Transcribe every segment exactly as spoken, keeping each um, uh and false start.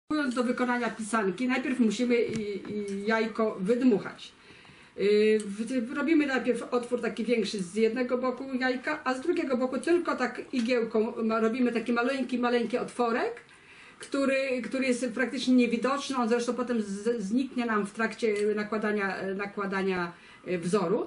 Przystępując do wykonania pisanki, najpierw musimy jajko wydmuchać. Robimy najpierw otwór taki większy z jednego boku jajka, a z drugiego boku tylko tak igiełką robimy taki maleńki, maleńki otworek, który, który jest praktycznie niewidoczny. On zresztą potem zniknie nam w trakcie nakładania, nakładania wzoru.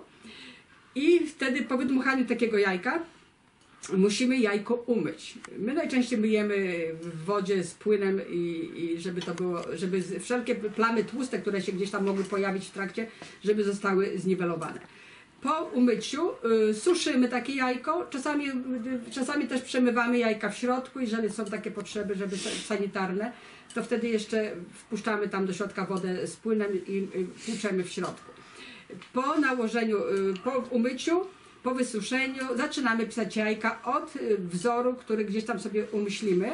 I wtedy po wydmuchaniu takiego jajka musimy jajko umyć. My najczęściej myjemy w wodzie z płynem i, i żeby to było, żeby wszelkie plamy tłuste, które się gdzieś tam mogły pojawić w trakcie, żeby zostały zniwelowane. Po umyciu y, suszymy takie jajko, czasami, y, czasami też przemywamy jajka w środku, jeżeli są takie potrzeby, żeby sanitarne, to wtedy jeszcze wpuszczamy tam do środka wodę z płynem i y, płuczemy w środku. Po nałożeniu, y, po umyciu, po wysuszeniu zaczynamy pisać jajka od wzoru, który gdzieś tam sobie umyślimy.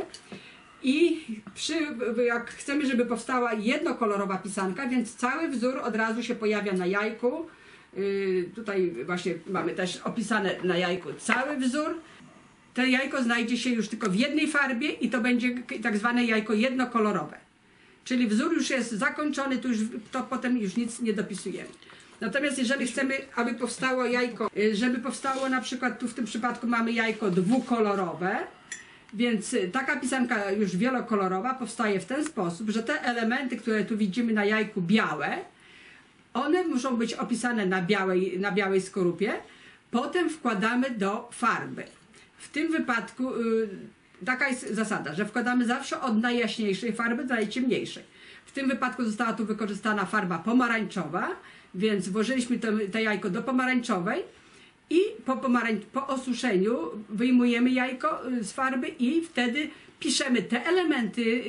I przy, jak chcemy, żeby powstała jednokolorowa pisanka, więc cały wzór od razu się pojawia na jajku. Yy, tutaj właśnie mamy też opisane na jajku cały wzór. To jajko znajdzie się już tylko w jednej farbie i to będzie tak zwane jajko jednokolorowe. Czyli wzór już jest zakończony, to, już, to potem już nic nie dopisujemy. Natomiast jeżeli chcemy, aby powstało jajko, żeby powstało na przykład, tu w tym przypadku mamy jajko dwukolorowe, więc taka pisanka już wielokolorowa powstaje w ten sposób, że te elementy, które tu widzimy na jajku białe, one muszą być opisane na białej, na białej skorupie, potem wkładamy do farby. W tym wypadku yy, taka jest zasada, że wkładamy zawsze od najjaśniejszej farby do najciemniejszej. W tym wypadku została tu wykorzystana farba pomarańczowa, więc włożyliśmy to, to jajko do pomarańczowej i po, pomarań, po osuszeniu wyjmujemy jajko z farby i wtedy piszemy te elementy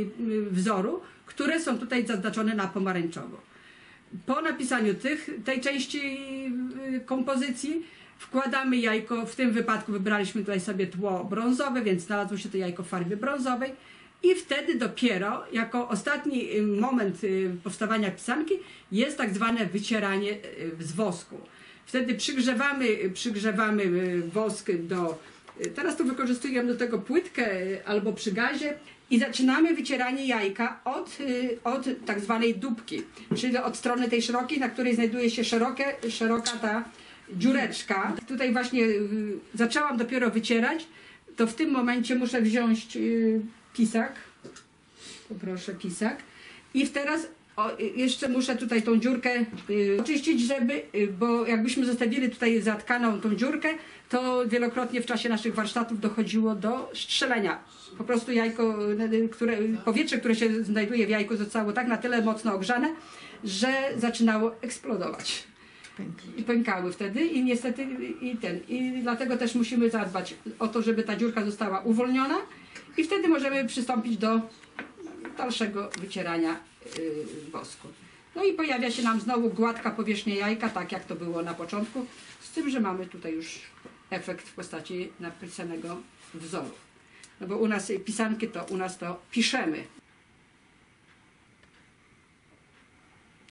wzoru, które są tutaj zaznaczone na pomarańczowo. Po napisaniu tych, tej części kompozycji wkładamy jajko, w tym wypadku wybraliśmy tutaj sobie tło brązowe, więc znalazło się to jajko w farbie brązowej. I wtedy dopiero, jako ostatni moment powstawania pisanki, jest tak zwane wycieranie z wosku. Wtedy przygrzewamy, przygrzewamy wosk do... Teraz tu wykorzystujemy do tego płytkę albo przy gazie i zaczynamy wycieranie jajka od, od tak zwanej dupki, czyli od strony tej szerokiej, na której znajduje się szerokie, szeroka ta dziureczka. Tutaj właśnie zaczęłam dopiero wycierać, to w tym momencie muszę wziąć pisak, poproszę pisak i teraz o, jeszcze muszę tutaj tą dziurkę y, oczyścić, żeby, y, bo jakbyśmy zostawili tutaj zatkaną tą dziurkę, to wielokrotnie w czasie naszych warsztatów dochodziło do strzelenia. Po prostu jajko, które, powietrze, które się znajduje w jajku, zostało tak na tyle mocno ogrzane, że zaczynało eksplodować. I pękały wtedy i niestety i ten. I dlatego też musimy zadbać o to, żeby ta dziurka została uwolniona. I wtedy możemy przystąpić do dalszego wycierania yy, wosku. No i pojawia się nam znowu gładka powierzchnia jajka, tak jak to było na początku, z tym, że mamy tutaj już efekt w postaci napisanego wzoru. No bo u nas pisanki to u nas to piszemy.